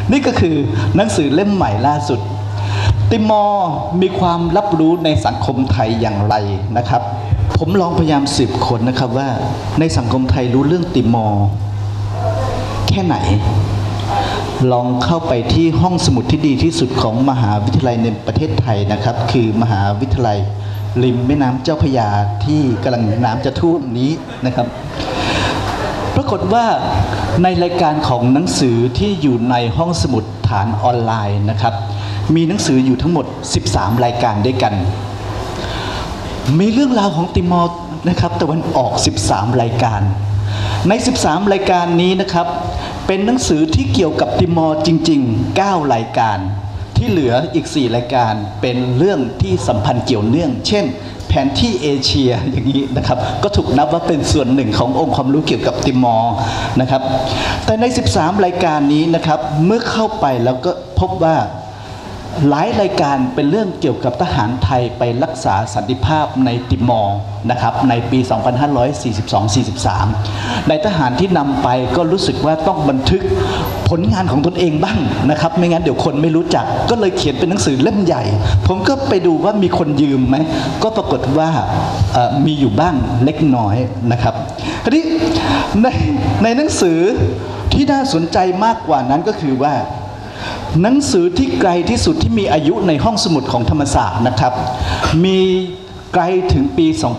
นี่ก็คือหนังสือเล่มใหม่ล่าสุดติมอร์มีความรับรู้ในสังคมไทยอย่างไรนะครับผมลองพยายามสืบค้นนะครับว่าในสังคมไทยรู้เรื่องติมอร์แค่ไหนลองเข้าไปที่ห้องสมุดที่ดีที่สุดของมหาวิทยาลัยในประเทศไทยนะครับคือมหาวิทยาลัยริมแม่น้ำเจ้าพระยาที่กำลังน้ำจะท่วมนี้นะครับปรากฏว่าในรายการของหนังสือที่อยู่ในห้องสมุดฐานออนไลน์นะครับมีหนังสืออยู่ทั้งหมด13รายการด้วยกันมีเรื่องราวของติมอร์นะครับตะวันออก13รายการใน13รายการนี้นะครับเป็นหนังสือที่เกี่ยวกับติมอร์จริงๆ9รายการที่เหลืออีก4รายการเป็นเรื่องที่สัมพันธ์เกี่ยวเนื่องเช่นแผนที่เอเชียอย่างนี้นะครับก็ถูกนับว่าเป็นส่วนหนึ่งขององค์ความรู้เกี่ยวกับติมอร์นะครับแต่ใน13รายการนี้นะครับเมื่อเข้าไปแล้วก็พบว่าหลายรายการเป็นเรื่องเกี่ยวกับทหารไทยไปรักษาสันติภาพในติมอร์นะครับในปี 2542-43 ในทหารที่นำไปก็รู้สึกว่าต้องบันทึกผลงานของตนเองบ้างนะครับไม่งั้นเดี๋ยวคนไม่รู้จักก็เลยเขียนเป็นหนังสือเล่มใหญ่ผมก็ไปดูว่ามีคนยืมไหมก็ปรากฏว่ามีอยู่บ้างเล็กน้อยนะครับทีนี้ในหนังสือที่น่าสนใจมากกว่านั้นก็คือว่าหนังสือที่ไกลที่สุดที่มีอายุในห้องสมุดของธรรมศาสตร์นะครับมีไกลถึงปี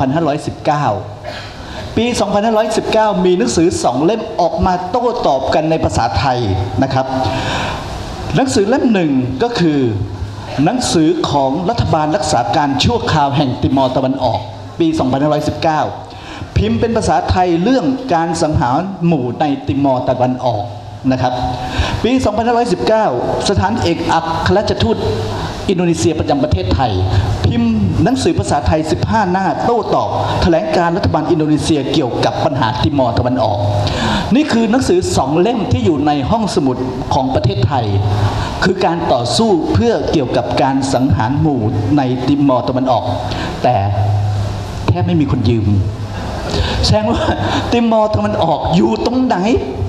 2519 ปี 2519 มีหนังสือ2 เล่มออกมาโต้ตอบกันในภาษาไทยนะครับหนังสือเล่มหนึ่งก็คือหนังสือของรัฐบาลรักษาการชั่วคราวแห่งติมอร์ตะวันออกปี 2519 พิมพ์เป็นภาษาไทยเรื่องการสังหารหมู่ในติมอร์ตะวันออกนะครับปี 2519 สถานเอกอัครราชทูตอินโดนีเซียประจำประเทศไทยพิมพ์หนังสือภาษาไทย15 หน้าโต้ตอบแถลงการรัฐบาลอินโดนีเซียเกี่ยวกับปัญหาติมอร์ตะวันออกนี่คือหนังสือ2 เล่มที่อยู่ในห้องสมุดของประเทศไทยคือการต่อสู้เพื่อเกี่ยวกับการสังหารหมู่ในติมอร์ตะวันออกแต่แทบไม่มีคนยืมแสดงว่าติมอร์ตะวันออกอยู่ตรงไหน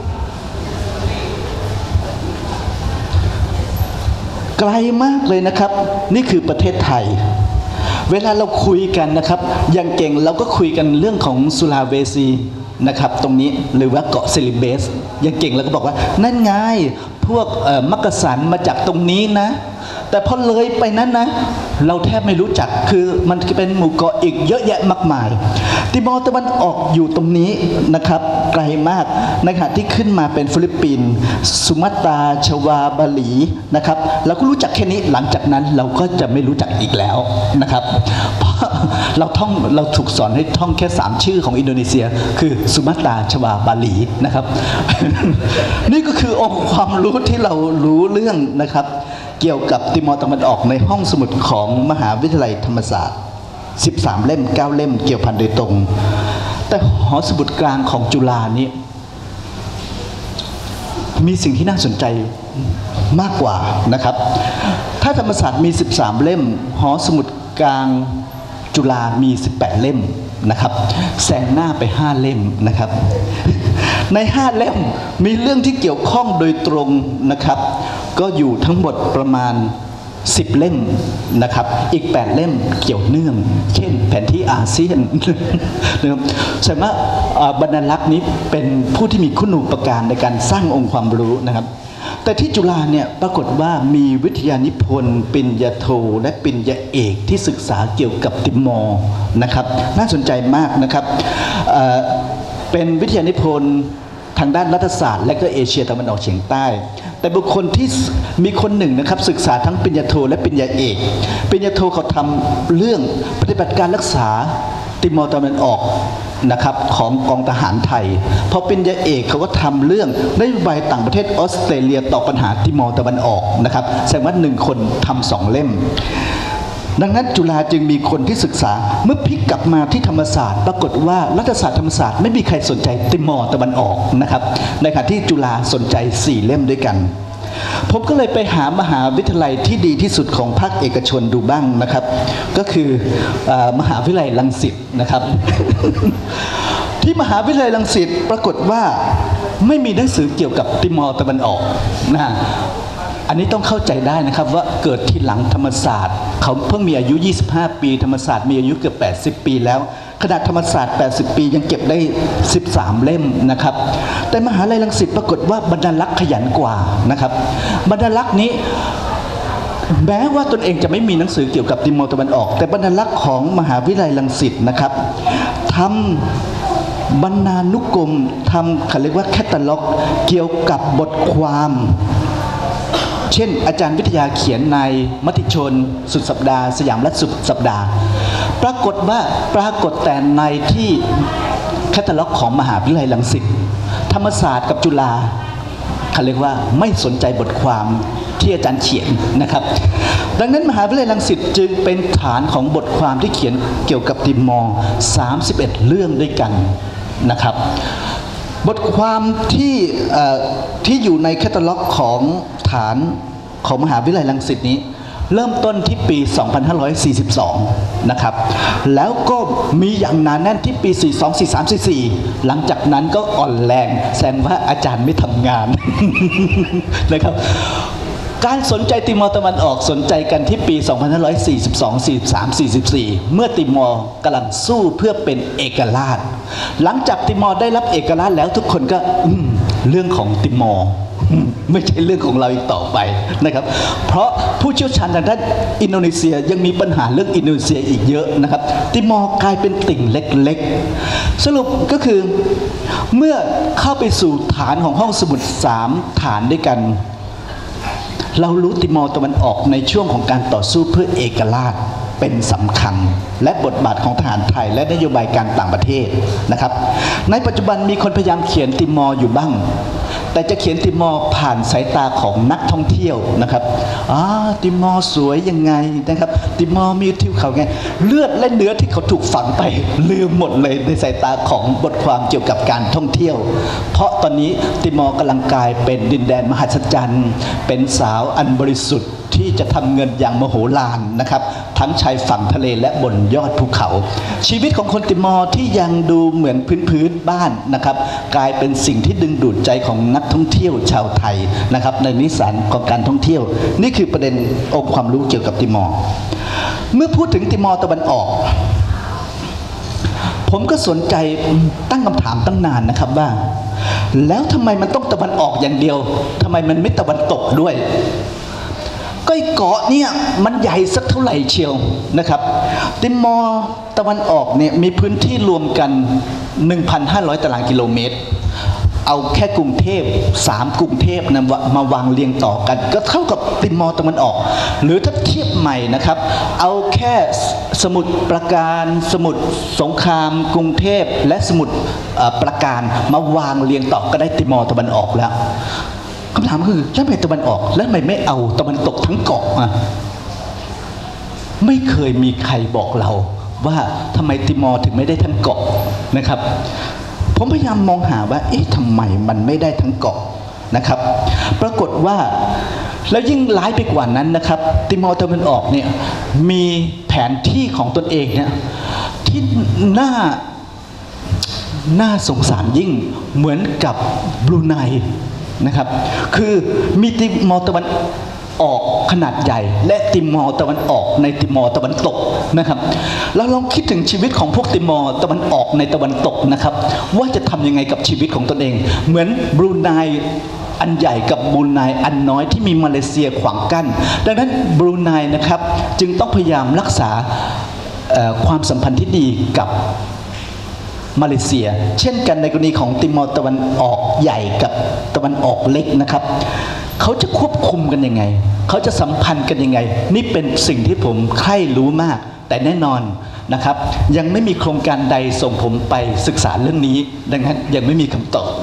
ไกลมากเลยนะครับนี่คือประเทศไทยเวลาเราคุยกันนะครับอย่างเก่งเราก็คุยกันเรื่องของสุลาเวซีนะครับตรงนี้หรือว่าเกาะเซลิเบสอย่างเก่งเราก็บอกว่านั่นไงพวกมักกะสันมาจากตรงนี้นะแต่พอเลยไปนั้นนะเราแทบไม่รู้จักคือมันเป็นหมู่เกาะอีกเยอะแยะมากมายติมอร์ตะวันออกอยู่ตรงนี้นะครับไกลมากในขณะที่ขึ้นมาเป็นฟิลิปปินส์สุมาตราชวาบาหลีนะครับเราก็รู้จักแค่นี้หลังจากนั้นเราก็จะไม่รู้จักอีกแล้วนะครับเพราะเราถูกสอนให้ท่องแค่3 ชื่อของอินโดนีเซียคือสุมาตราชวาบาหลีนะครับ นี่ก็คือองค์ความรู้ที่เรารู้เรื่องนะครับเกี่ยวกับติมอร์ตะวันออกในห้องสมุดของมหาวิทยาลัยธรรมศาสตร์13 เล่ม 9 เล่มเกี่ยวพันโดยตรงแต่หอสมุดกลางของจุฬานี้มีสิ่งที่น่าสนใจมากกว่านะครับถ้าธรรมศาสตร์มี13 เล่มหอสมุดกลางจุฬามี18 เล่มนะครับแซงหน้าไป5 เล่มนะครับใน5 เล่มมีเรื่องที่เกี่ยวข้องโดยตรงนะครับก็อยู่ทั้งหมดประมาณ10 เล่มนะครับอีก8 เล่มเกี่ยวเนื่องเช่นแผนที่อาเซียนนะครับแสดงว่าบรรณารักษ์นี้เป็นผู้ที่มีคุณูปการในการสร้างองค์ความรู้นะครับแต่ที่จุฬาเนี่ยปรากฏว่ามีวิทยานิพนธ์ปริญญาโทและปริญญาเอกที่ศึกษาเกี่ยวกับติมอร์นะครับน่าสนใจมากนะครับเป็นวิทยานิพนธ์ทางด้านรัฐศาสตร์และก็เอเชียตะวันออกเฉียงใต้แต่บุคคลที่มีคนหนึ่งนะครับศึกษาทั้งปริญญาโทและปริญญาเอกปริญญาโทเขาทำเรื่องปฏิบัติการรักษาติมอร์ตะวันออกนะครับของกองทหารไทยพอปริญญาเอกเขาก็ทำเรื่องนโยบายต่างประเทศออสเตรเลียต่อปัญหาติมอร์ตะวันออกนะครับแสดงว่า1 คนทำ2 เล่มดังนั้นจุฬาจึงมีคนที่ศึกษาเมื่อพลิกกลับมาที่ธรรมศาสตร์ปรากฏว่ารัฐศาสตร์ธรรมศาสตร์ไม่มีใครสนใจติมอร์ตะวันออกนะครับในขณะที่จุฬาสนใจ4 เล่มด้วยกันผมก็เลยไปหามหาวิทยาลัยที่ดีที่สุดของภาคเอกชนดูบ้างนะครับก็คือมหาวิทยาลัยรังสิตนะครับ ที่มหาวิทยาลัยรังสิตปรากฏว่าไม่มีหนังสือเกี่ยวกับติมอร์ตะวันออกนะอันนี้ต้องเข้าใจได้นะครับว่าเกิดทีหลังธรรมศาสตร์เขาเพิ่งมีอายุ 25 ปีธรรมศาสตร์มีอายุเกือบ 80 ปีแล้วขนาดธรรมศาสตร์ 80 ปียังเก็บได้ 13 เล่มนะครับแต่มหาลัยรังสิตปรากฏว่าบรรณารักษ์ขยันกว่านะครับบรรณารักษ์นี้แม้ว่าตนเองจะไม่มีหนังสือเกี่ยวกับติมอร์ตะวันออกแต่บรรณารักษ์ของมหาวิทยาลัยรังสิตนะครับทำบรรณานุกรมทำเขาเรียกว่าแคตตาล็อกเกี่ยวกับบทความเช่นอาจารย์วิทยาเขียนในมติชนสุดสัปดาห์สยามรัฐสุดสัปดาห์ปรากฏแต่ในที่แคตตาล็อกของมหาวิทยาลัยรังสิตธรรมศาสตร์กับจุฬาเขาเรียกว่าไม่สนใจบทความที่อาจารย์เขียนนะครับดังนั้นมหาวิทยาลัยรังสิตจึงเป็นฐานของบทความที่เขียนเกี่ยวกับติมอร์31 เรื่องด้วยกันนะครับบทความที่อยู่ในแคตตาล็อกของฐานของมหาวิทยาลัยรังสิตนี้เริ่มต้นที่ปี 2542 นะครับแล้วก็มีอย่างหนาแน่นที่ปี 42 43 44 หลังจากนั้นก็อ่อนแรงแสดงว่าอาจารย์ไม่ทำงาน นะครับการสนใจติมอร์ตะวันออกสนใจกันที่ปี 2542 43 44 เมื่อติมอร์กำลังสู้เพื่อเป็นเอกราชหลังจากติมอร์ได้รับเอกราชแล้วทุกคนก็เรื่องของติมอร์ไม่ใช่เรื่องของเราอีกต่อไปนะครับเพราะผู้เชี่ยวชาญทางด้านอินโดนีเซียยังมีปัญหาเรื่องอินโดนีเซียอีกเยอะนะครับติมอร์กลายเป็นติ่งเล็กๆสรุปก็คือเมื่อเข้าไปสู่ฐานของห้องสมุด3ฐานด้วยกันเรารู้ติมอร์ตะวันออกในช่วงของการต่อสู้เพื่อเอกราชเป็นสำคัญและบทบาทของทหารไทยและนโยบายการต่างประเทศนะครับในปัจจุบันมีคนพยายามเขียนติมอร์อยู่บ้างแต่จะเขียนติมอร์ผ่านสายตาของนักท่องเที่ยวนะครับติมอร์สวยยังไงนะครับติมอร์มีทิวเขาไงเลือดและเนื้อที่เขาถูกฝังไปลืมหมดเลยในสายตาของบทความเกี่ยวกับการท่องเที่ยวเพราะตอนนี้ติมอร์กำลังกลายเป็นดินแดนมหัศจรรย์เป็นสาวอันบริสุทธิ์ที่จะทำเงินอย่างมโหฬารนะครับทั้งชายฝั่งทะเลและบนยอดภูเขาชีวิตของคนติมอร์ที่ยังดูเหมือนพื้นบ้านนะครับกลายเป็นสิ่งที่ดึงดูดใจของนักท่องเที่ยวชาวไทยนะครับในนิสัยของการท่องเที่ยวนี่คือประเด็นองค์ความรู้เกี่ยวกับติมอร์เมื่อพูดถึงติมอร์ตะวันออกผมก็สนใจตั้งคำถามตั้งนานนะครับว่าแล้วทำไมมันต้องตะวันออกอย่างเดียวทำไมมันไม่ตะวันตกด้วยก็เกาะเนี่ยมันใหญ่สักเท่าไหร่เชียวนะครับติมอร์ตะวันออกเนี่ยมีพื้นที่รวมกัน 1,500 ตารางกิโลเมตรเอาแค่กรุงเทพ3กรุงเทพนะมาวางเรียงต่อกันก็เท่ากับติมอร์ตะวันออกหรือถ้าเทียบใหม่นะครับเอาแค่สมุทรปราการสมุทรสงครามกรุงเทพและสมุทรปราการมาวางเรียงต่อก็ได้ติมอร์ตะวันออกแล้วคำถามคือแล้วทำไมตะวันออกแล้วทำไมไม่เอาตะวันตกทั้งเกาะมาไม่เคยมีใครบอกเราว่าทำไมติมอร์ถึงไม่ได้ทั้งเกาะนะครับผมพยายามมองหาว่าทำไมมันไม่ได้ทั้งเกาะนะครับปรากฏว่าแล้วยิ่งร้ายไปกว่านั้นนะครับติมอร์ตะวันออกเนี่ยมีแผนที่ของตนเองเนี่ยที่น่าสงสารยิ่งเหมือนกับบรูไนนะครับคือมีติมอร์ตะวันออกขนาดใหญ่และติมอร์ตะวันออกในติมอร์ตะวันตกนะครับเราลองคิดถึงชีวิตของพวกติมอร์ตะวันออกในตะวันตกนะครับว่าจะทำยังไงกับชีวิตของตนเองเหมือนบรูไนอันใหญ่กับบรูไนอันน้อยที่มีมาเลเซียขวางกั้นดังนั้นบรูไนนะครับจึงต้องพยายามรักษาความสัมพันธ์ที่ดีกับมาเลเซียเช่นกันในกรณีของติมอร์ตะวันออกใหญ่กับตะวันออกเล็กนะครับเขาจะควบคุมกันยังไงเขาจะสัมพันธ์กันยังไงนี่เป็นสิ่งที่ผมใคร่รู้มากแต่แน่นอนนะครับยังไม่มีโครงการใดส่งผมไปศึกษาเรื่องนี้ดังนั้นยังไม่มีคำตอบ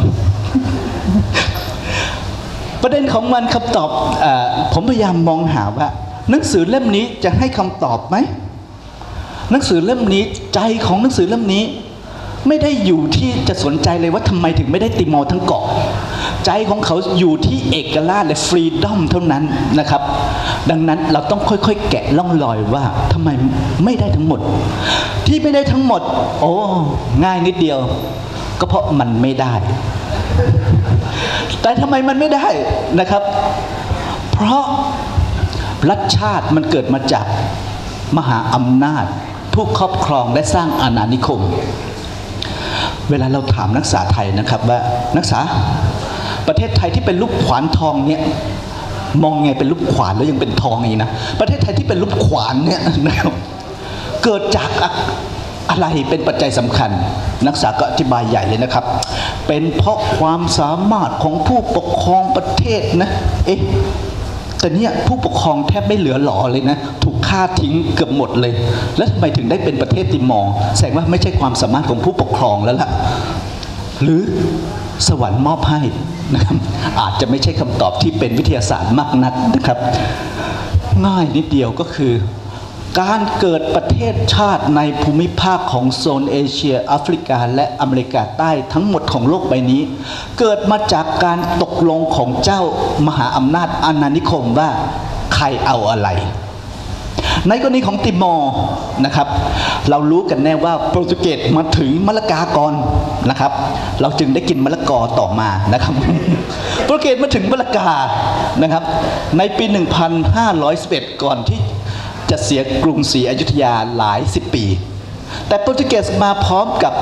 ประเด็นของมันคำตอบผมพยายามมองหาว่าหนังสือเล่มนี้จะให้คำตอบไหมหนังสือเล่มนี้ใจของหนังสือเล่มนี้ไม่ได้อยู่ที่จะสนใจเลยว่าทำไมถึงไม่ได้ติมอร์ทั้งเกาะใจของเขาอยู่ที่เอกราชและฟรีดอมเท่านั้นนะครับดังนั้นเราต้องค่อยๆแกะล่องรอยว่าทำไมไม่ได้ทั้งหมดที่ไม่ได้ทั้งหมดง่ายนิดเดียวก็เพราะมันไม่ได้แต่ทำไมมันไม่ได้นะครับเพราะรัฐชาติมันเกิดมาจากมหาอำนาจผู้ครอบครองและสร้างอาณานิคมเวลาเราถามนักศึกษาไทยนะครับว่านักศึกษาประเทศไทยที่เป็นรูปขวานทองเนี่ยมองไงเป็นรูปขวานแล้วยังเป็นทองอีกนะประเทศไทยที่เป็นรูปขวานเนี่ยนะครับเกิดจากอะไรเป็นปัจจัยสำคัญนักศึกษาก็อธิบายใหญ่เลยนะครับเป็นเพราะความสามารถของผู้ปกครองประเทศนะแต่เนี่ยผู้ปกครองแทบไม่เหลือหลอเลยนะถูกฆ่าทิ้งเกือบหมดเลยแล้วทำไมถึงได้เป็นประเทศติมอร์แสดงว่าไม่ใช่ความสามารถของผู้ปกครองแล้วล่ะหรือสวรรค์มอบให้นะครับอาจจะไม่ใช่คำตอบที่เป็นวิทยาศาสตร์มากนักนะครับง่ายนิดเดียวก็คือการเกิดประเทศชาติในภูมิภาคของโซนเอเชียแอฟริกาและอเมริกาใต้ทั้งหมดของโลกใบนี้เกิดมาจากการตกลงของเจ้ามหาอำนาจอาณานิคมว่าใครเอาอะไรในกรณีของติมอร์นะครับเรารู้กันแน่ว่าโปรตุเกสมาถึงมะละกาก่อนนะครับเราจึงได้กินมะละกอต่อมานะครับโปรตุเกสมาถึงมะละกานะครับในปี 1511 ก่อนที่จะเสียกรุงศรีอยุธยาหลายสิบปีแต่โปรตุเกสมาพร้อมกับ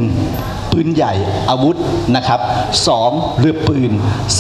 1ปืนใหญ่อาวุธนะครับ2เรือปืน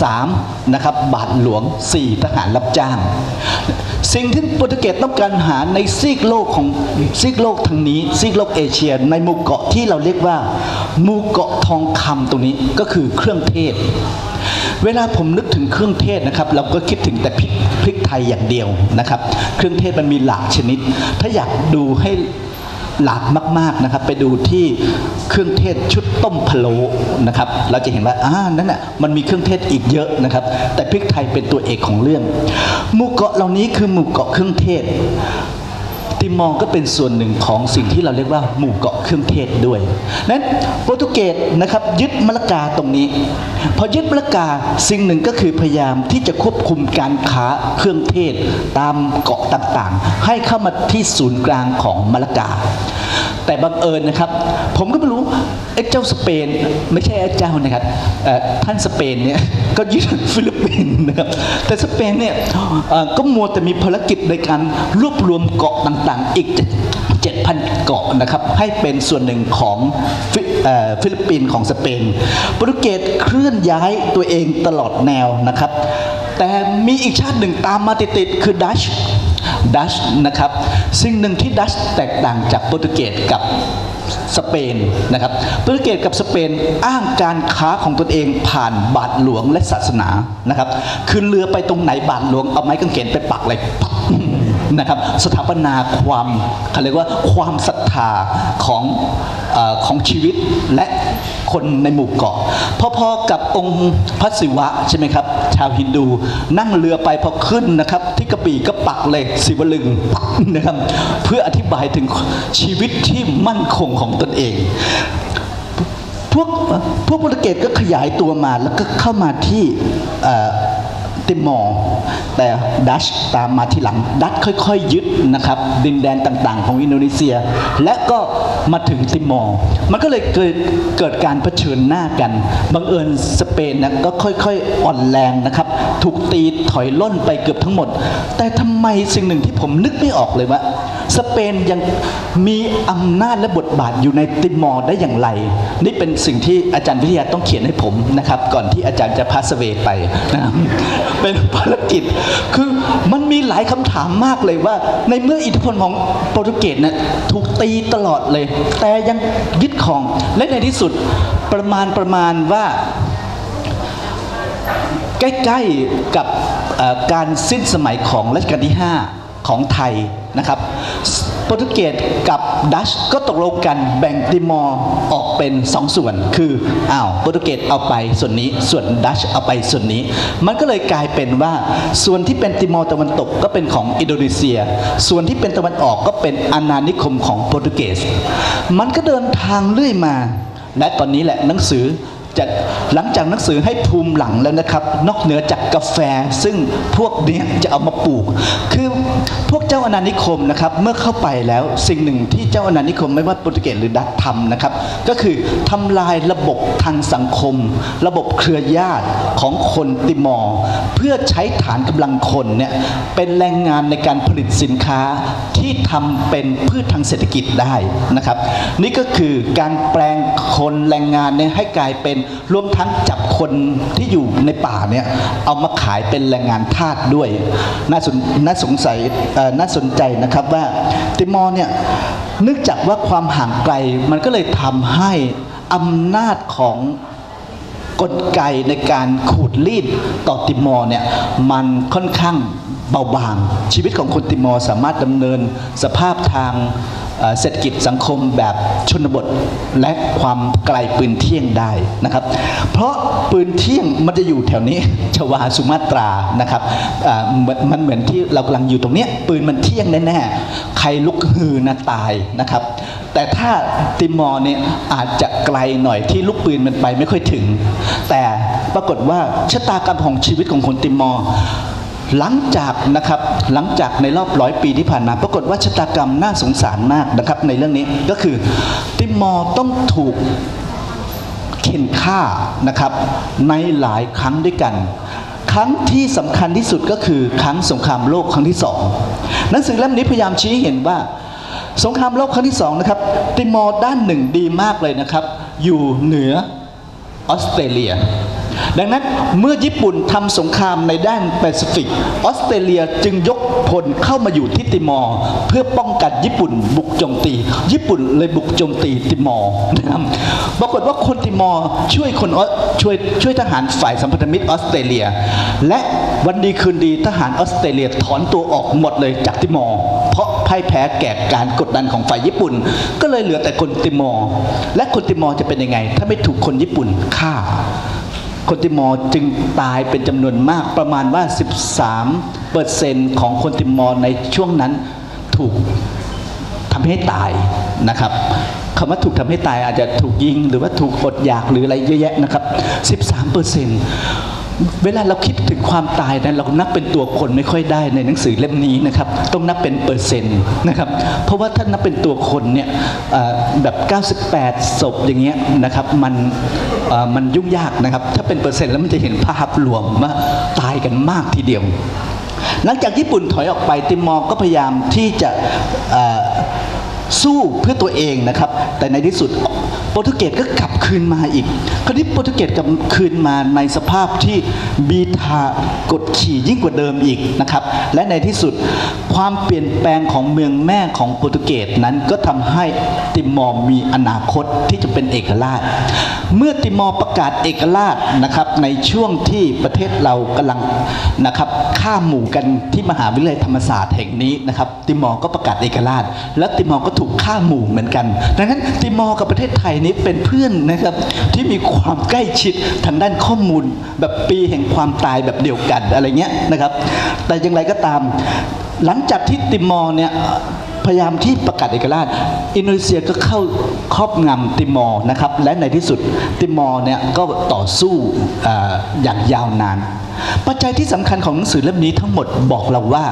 3นะครับบาทหลวง4ทหารรับจ้างสิ่งที่โปรตุเกสต้องการหาในซีกโลกทางนี้ซีกโลกเอเชียในหมู่เกาะที่เราเรียกว่าหมู่เกาะทองคำตรงนี้ก็คือเครื่องเทศเวลาผมนึกถึงเครื่องเทศนะครับเราก็คิดถึงแต่พริกไทยอย่างเดียวนะครับเครื่องเทศมันมีหลากชนิดถ้าอยากดูให้หลากมากๆนะครับไปดูที่เครื่องเทศชุดต้มพะโล้นะครับเราจะเห็นว่านั่นน่ะมันมีเครื่องเทศอีกเยอะนะครับแต่พริกไทยเป็นตัวเอกของเรื่องหมู่เกาะเหล่านี้คือหมู่เกาะเครื่องเทศติมอร์ก็เป็นส่วนหนึ่งของสิ่งที่เราเรียกว่าหมู่เกาะเครื่องเทศด้วยนั้นโปรตุเกสนะครับยึดมะละกาตรงนี้พอยึดมะละกาสิ่งหนึ่งก็คือพยายามที่จะควบคุมการค้าเครื่องเทศตามเกาะต่างๆให้เข้ามาที่ศูนย์กลางของมะละกาแต่บังเอิญนะครับผมก็ไม่รู้เจ้าสเปนไม่ใช่เจ้านะครับท่านสเปนเนี่ยก็ยึดฟิลิปปินส์นะครับแต่สเปนเนี่ยก็มัวแต่มีภารกิจในการรวบรวมเกาะต่างๆอีก 7,000 เกาะนะครับให้เป็นส่วนหนึ่งของฟิลิปปินส์ของสเปนโปรตุเกสเคลื่อนย้ายตัวเองตลอดแนวนะครับแต่มีอีกชาติหนึ่งตามมาติดๆคือดัชนะครับสิ่งหนึ่งที่ดัชแตกต่างจากโปรตุเกสกับสเปนนะครับโปรตุเกสกับสเปนอ้างการค้าของตนเองผ่านบาทหลวงและศาสนานะครับคือเรือไปตรงไหนบาทหลวงเอาไม้กางเขนไปปักเลยนะครับสถาปนาความเขาเรียกว่าความศรัทธาของชีวิตและคนในหมู่เกาะพอๆกับองค์พระศิวะใช่ไหมครับชาวฮินดูนั่งเรือไปพอขึ้นนะครับที่กระบี่ก็ปักเลยศิวลึงนะครับเพื่ออธิบายถึงชีวิตที่มั่นคงของตนเองพวกโปรตุเกสก็ขยายตัวมาแล้วก็เข้ามาที่ติมอร์แต่ดัชตามมาทีหลังดัชค่อยๆยึดนะครับดินแดนต่างๆของอินโดนีเซียและก็มาถึงติมอร์มันก็เลยเกิดการเผชิญหน้ากันบังเอิญสเปนนะก็ค่อยๆอ่อนแรงนะครับถูกตีถอยล่นไปเกือบทั้งหมดแต่ทำไมสิ่งหนึ่งที่ผมนึกไม่ออกเลยว่าสเปนยังมีอำนาจและบทบาทอยู่ในติมอร์ได้อย่างไรนี่เป็นสิ่งที่อาจารย์วิทยาต้องเขียนให้ผมนะครับก่อนที่อาจารย์จะพาสเวย์ไปนะครับเป็นภารกิจคือมันมีหลายคำถามมากเลยว่าในเมื่ออิทธิพลของโปรตุเกสเนี่ยถูกตีตลอดเลยแต่ยังยึดครองและในที่สุดประมาณว่าใกล้ๆกับการสิ้นสมัยของรัชกาลที่5ของไทยนะครับโปรตุเกสกับดัชก็ตกลงกันแบ่งติมอร์ออกเป็น2ส่วนคือโปรตุเกสเอาไปส่วนนี้ส่วนดัชเอาไปส่วนนี้มันก็เลยกลายเป็นว่าส่วนที่เป็นติมอร์ตะวันตกก็เป็นของอินโดนีเซียส่วนที่เป็นตะวันออกก็เป็นอาณานิคมของโปรตุเกสมันก็เดินทางเรื่อยมาและตอนนี้แหละหนังสือหลังจากหนังสือให้ภูมิหลังแล้วนะครับนอกเหนือจากกาแฟซึ่งพวกนี้จะเอามาปลูกคือพวกเจ้าอาณานิคมนะครับเมื่อเข้าไปแล้วสิ่งหนึ่งที่เจ้าอาณานิคมไม่ว่าโปรตุเกสหรือดัตช์ทำนะครับก็คือทำลายระบบทางสังคมระบบเครือญาติของคนติมอร์เพื่อใช้ฐานกำลังคนเนี่ยเป็นแรงงานในการผลิตสินค้าที่ทำเป็นพืชทางเศรษฐกิจได้นะครับนี่ก็คือการแปลงคนแรงงานเนี่ยให้กลายเป็นรวมทั้งจับคนที่อยู่ในป่าเนี่ยเอามาขายเป็นแรงงานทาสด้วยน่าสนใจนะครับว่าติมอร์เนี่ยเนื่องจากว่าความห่างไกลมันก็เลยทำให้อำนาจของกลไกในการขูดรีดต่อติมอร์เนี่ยมันค่อนข้างเบาบางชีวิตของคนติมอร์สามารถดำเนินสภาพทางเศรษฐกิจสังคมแบบชนบทและความไกลปืนเที่ยงได้นะครับเพราะปืนเที่ยงมันจะอยู่แถวนี้ชวาสุมาตรานะครับมันเหมือนที่เรากำลังอยู่ตรงนี้ปืนมันเที่ยงแน่ๆใครลุกฮือนะตายนะครับแต่ถ้าติมอร์เนี่ยอาจจะไกลหน่อยที่ลูกปืนมันไปไม่ค่อยถึงแต่ปรากฏว่าชะตากรรมของชีวิตของคนติมอร์หลังจากในรอบ100 ปีที่ผ่านมาปรากฏว่าชะตากรรมน่าสงสารมากนะครับในเรื่องนี้ก็คือติมอร์ต้องถูกเข็นฆ่านะครับในหลายครั้งด้วยกันครั้งที่สำคัญที่สุดก็คือครั้งสงครามโลกครั้งที่2หนังสือเล่มนี้พยายามชี้เห็นว่าสงครามโลกครั้งที่2นะครับติมอร์ด้านหนึ่งดีมากเลยนะครับอยู่เหนือออสเตรเลียดังนั้นเมื่อญี่ปุ่นทำสงครามในด้านแปซิฟิกออสเตรเลียจึงยกพลเข้ามาอยู่ที่ติมอร์เพื่อป้องกันญี่ปุ่นบุกโจมตีญี่ปุ่นเลยบุกโจมตีติมอร์นะครับปรากฏว่าคนติมอร์ช่วยทหารฝ่ายสัมพันธมิตรออสเตรเลียและวันดีคืนดีทหารออสเตรเลียถอนตัวออกหมดเลยจากติมอร์เพราะพ่ายแพ้แก่การกดดันของฝ่ายญี่ปุ่นก็เลยเหลือแต่คนติมอร์และคนติมอร์จะเป็นยังไงถ้าไม่ถูกคนญี่ปุ่นฆ่าคนติมอร์จึงตายเป็นจำนวนมากประมาณว่า 13% ของคนติมอร์ในช่วงนั้นถูกทำให้ตายนะครับคำว่าถูกทำให้ตายอาจจะถูกยิงหรือว่าถูกอดอยากหรืออะไรเยอะแยะนะครับ 13%เวลาเราคิดถึงความตายนะเรานับเป็นตัวคนไม่ค่อยได้ในหนังสือเล่มนี้นะครับต้องนับเป็นเปอร์เซ็นต์นะครับเพราะว่าถ้านับเป็นตัวคนเนี่ยแบบ98ศพอย่างเงี้ยนะครับมันยุ่งยากนะครับถ้าเป็นเปอร์เซ็นต์แล้วมันจะเห็นภาพรวมว่าตายกันมากทีเดียวหลังจากญี่ปุ่นถอยออกไปติมอร์ก็พยายามที่จะสู้เพื่อตัวเองนะครับแต่ในที่สุดโปรตุเกสก็กลับคืนมาอีกคราวนี้โปรตุเกสกลับคืนมาในสภาพที่บีทากดขี่ยิ่งกว่าเดิมอีกนะครับและในที่สุดความเปลี่ยนแปลงของเมืองแม่ของโปรตุเกสนั้นก็ทำให้ติมอร์มีอนาคตที่จะเป็นเอกราชเมื่อติมอร์ประกาศเอกราชนะครับในช่วงที่ประเทศเรากำลังนะครับฆ่าหมู่กันที่มหาวิทยาลัยธรรมศาสตร์แห่งนี้นะครับติมอร์ก็ประกาศเอกราชและติมอร์ก็ถูกฆ่าหมู่เหมือนกันดังนั้นติมอร์กับประเทศไทยนี้เป็นเพื่อนนะครับที่มีความใกล้ชิดทางด้านข้อมูลแบบปีแห่งความตายแบบเดียวกันอะไรเงี้ยนะครับแต่อย่างไรก็ตามหลังจากที่ติมอร์เนี่ยพยายามที่ประกาศเอกราชอินโดนีเซียก็เข้าครอบงำติมอร์นะครับและในที่สุดติมอร์เนี่ยก็ต่อสู้อย่างยาวนานปัจจัยที่สำคัญของหนังสือเล่มนี้ทั้งหมดบอกเราว่า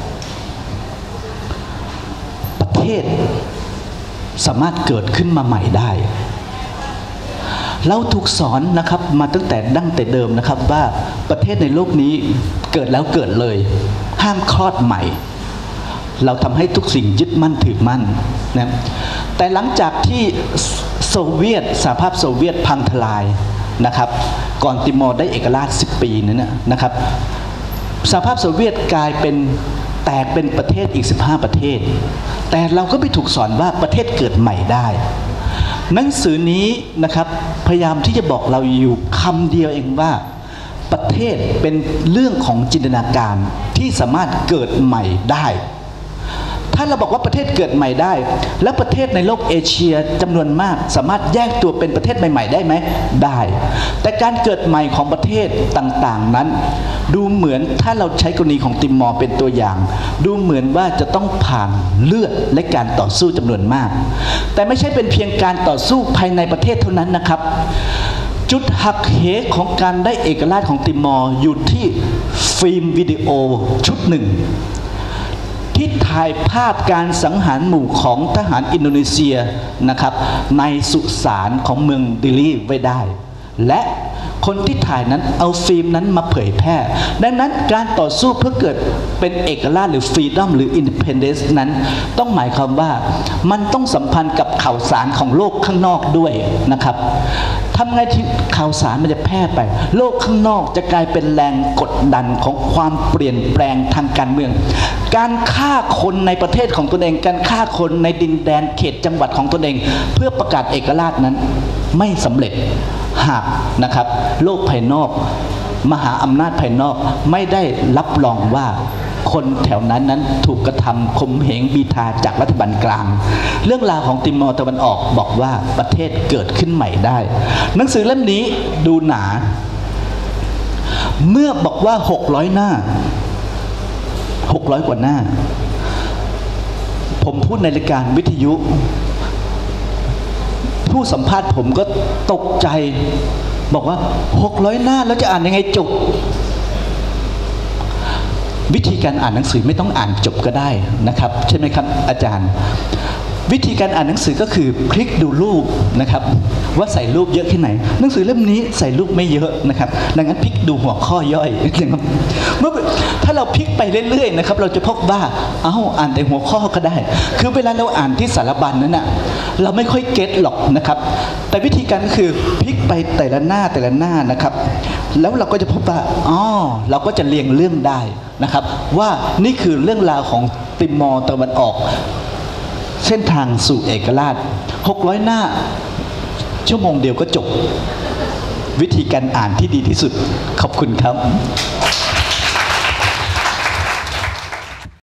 ประเทศสามารถเกิดขึ้นมาใหม่ได้เราถูกสอนนะครับมาตั้งแต่ดั้งแต่เดิมนะครับว่าประเทศในโลกนี้เกิดแล้วเกิดเลยห้ามคลอดใหม่เราทำให้ทุกสิ่งยึดมั่นถือมั่นนะแต่หลังจากที่สหภาพโซเวียตพังทลายนะครับก่อนติมอร์ได้เอกราช10 ปีนั้นนะครับสหภาพโซเวียตกลายเป็นแตกเป็นประเทศอีก15 ประเทศแต่เราก็ไปถูกสอนว่าประเทศเกิดใหม่ได้หนังสือนี้นะครับพยายามที่จะบอกเราอยู่คำเดียวเองว่าประเทศเป็นเรื่องของจินตนาการที่สามารถเกิดใหม่ได้ถ้าเราบอกว่าประเทศเกิดใหม่ได้แล้วประเทศในโลกเอเชียจำนวนมากสามารถแยกตัวเป็นประเทศใหม่ๆได้ไหมได้แต่การเกิดใหม่ของประเทศต่างๆนั้นดูเหมือนถ้าเราใช้กรณีของติมอร์เป็นตัวอย่างดูเหมือนว่าจะต้องผ่านเลือดและการต่อสู้จำนวนมากแต่ไม่ใช่เป็นเพียงการต่อสู้ภายในประเทศเท่านั้นนะครับจุดหักเหของการได้เอกราชของติมอร์อยู่ที่ฟิล์มวิดีโอชุดหนึ่งที่ถ่ายภาพการสังหารหมู่ของทหารอินโดนีเซียนะครับในสุสานของเมืองดิลีไว้ได้และคนที่ถ่ายนั้นเอาฟิล์มนั้นมาเผยแพร่ดังนั้นการต่อสู้เพื่อเกิดเป็นเอกราชหรือฟรีดอมหรืออินดิเพนเดนซ์นั้นต้องหมายความว่ามันต้องสัมพันธ์กับข่าวสารของโลกข้างนอกด้วยนะครับทำไงที่ข่าวสารมันจะแพร่ไปโลกข้างนอกจะกลายเป็นแรงกดดันของความเปลี่ยนแปลงทางการเมืองการฆ่าคนในประเทศของตนเองการฆ่าคนในดินแดนเขตจังหวัดของตนเองเพื่อประกาศเอกราชนั้นไม่สำเร็จหากนะครับโลกภายนอกมหาอำนาจภายนอกไม่ได้รับรองว่าคนแถวนั้นถูกกระทำข่มเหงบีทาจากรัฐบาลกลางเรื่องราวของติมอร์ตะวันออกบอกว่าประเทศเกิดขึ้นใหม่ได้หนังสือเล่มนี้ดูหนาเมื่อบอกว่า600 หน้า600 กว่าหน้าผมพูดในรายการวิทยุผู้สัมภาษณ์ผมก็ตกใจบอกว่า600 หน้าแล้วจะอ่านยังไงจบวิธีการอ่านหนังสือไม่ต้องอ่านจบก็ได้นะครับใช่ไหมครับอาจารย์วิธีการอ่านหนังสือก็คือคลิกดูรูปนะครับว่าใส่รูปเยอะแค่ไหนหนังสือเล่มนี้ใส่รูปไม่เยอะนะครับดังนั้นพลิกดูหัวข้อย่อยนะครับเมื่อถ้าเราพลิกไปเรื่อยๆนะครับเราจะพบว่าอ่านแต่หัวข้อก็ได้คือเวลาเราอ่านที่สารบัญนั้นน่ะเราไม่ค่อยเก็ตหรอกนะครับแต่วิธีการก็คือพลิกไปแต่ละหน้านะครับแล้วเราก็จะพบว่าเราก็จะเรียงเรื่องได้นะครับว่านี่คือเรื่องราวของติมอร์ตะวันออกเส้นทางสู่เอกราช600 หน้าชั่วโมงเดียวก็จบวิธีการอ่านที่ดีที่สุดขอบคุณครับ